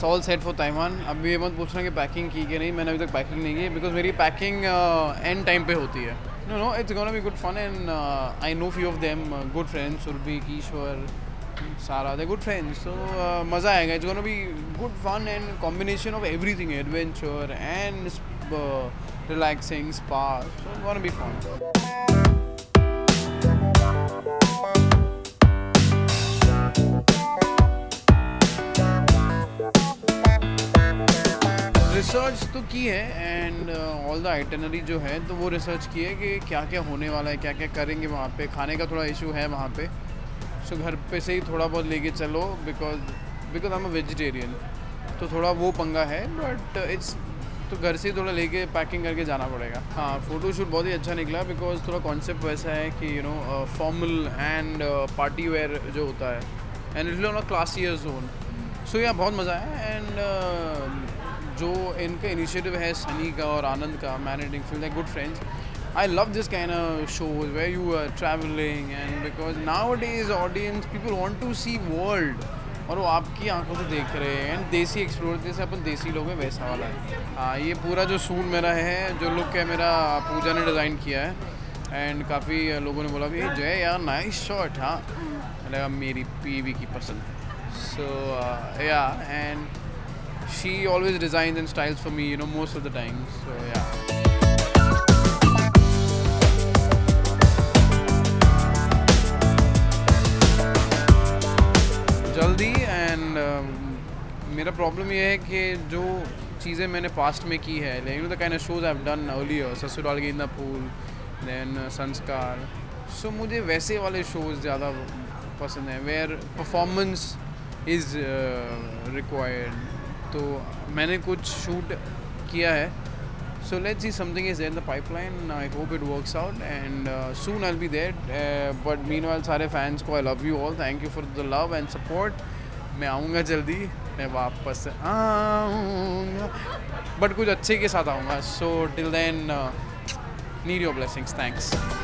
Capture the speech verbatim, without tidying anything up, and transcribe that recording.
It's all set for Taiwan. अभी ये मत पूछना कि पैकिंग की कि नहीं, मैंने अभी तक पैकिंग नहीं की बिकॉज मेरी पैकिंग एंड टाइम पे होती है। No no it's gonna be good fun and I know few of them good friends, Surabhi, Kishwar, Sara, they're good friends, so uh, मज़ा आएगा. It's gonna be good fun and combination of everything, adventure and uh, relaxing, spa. So it's gonna be fun. Research तो की है and all the itinerary जो है तो वो research की है कि क्या क्या होने वाला है, क्या क्या करेंगे वहाँ पे. खाने का थोड़ा इशू है वहाँ पे, सो so, घर पे से ही थोड़ा बहुत लेके चलो because because I am a vegetarian, तो थोड़ा वो पंगा है. बट इट्स तो घर से ही थोड़ा लेके पैकिंग करके जाना पड़ेगा. हाँ, फ़ोटो शूट बहुत ही अच्छा निकला बिकॉज थोड़ा कॉन्सेप्ट वैसा है कि you know formal and party where जो होता है and it on a classier zone. So yeah बहुत मज़ा है. एंड uh, जो इनका इनिशिएटिव है सनी का और आनंद का, managing feel like good friends. I love this kind of shows where you are traveling and because nowadays audience people want to see world और वो आपकी आंखों से देख रहे हैं. एंड देसी एक्सप्लोर, जैसे अपन देसी लोग हैं वैसा वाला है. हाँ, ये पूरा जो सूट मेरा है, जो लुक है मेरा, पूजा ने डिज़ाइन किया है एंड काफ़ी लोगों ने बोला भी जय यार नाइस शॉट. हाँ, लगा मेरी पीवी की पसंद है. So yeah and she always designs and styles for me, you know, most of the time. So yeah जल्दी. एंड uh, मेरा प्रॉब्लम ये है कि जो चीज़ें मैंने पास्ट में की है, लेकिन the kind of shows I have done earlier, Sasural Genda fool, then संस्कार, सो मुझे वैसे वाले शोज़ ज़्यादा पसंद हैं वेयर परफॉर्मेंस इज़ रिक्वायर्ड. तो मैंने कुछ शूट किया है. So let's see, something is there in the pipeline. I hope it works out and uh, soon I'll be there. Uh, but meanwhile, सारे fans को I love you all. Thank you for the love and support. मैं आऊँगा जल्दी, मैं वापस आऊँगा, but कुछ अच्छे के साथ आऊँगा. So till then, uh, need your blessings. Thanks.